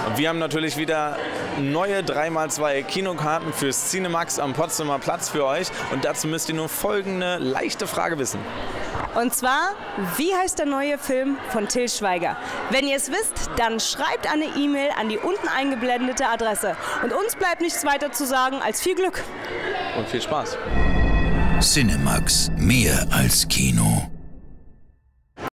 Und wir haben natürlich wieder neue 3x2 Kinokarten fürs Cinemax am Potsdamer Platz für euch. Und dazu müsst ihr nur folgende leichte Frage wissen. Und zwar, wie heißt der neue Film von Til Schweiger? Wenn ihr es wisst, dann schreibt eine E-Mail an die unten eingeblendete Adresse. Und uns bleibt nichts weiter zu sagen als viel Glück. Und viel Spaß. Cinemax, mehr als Kino.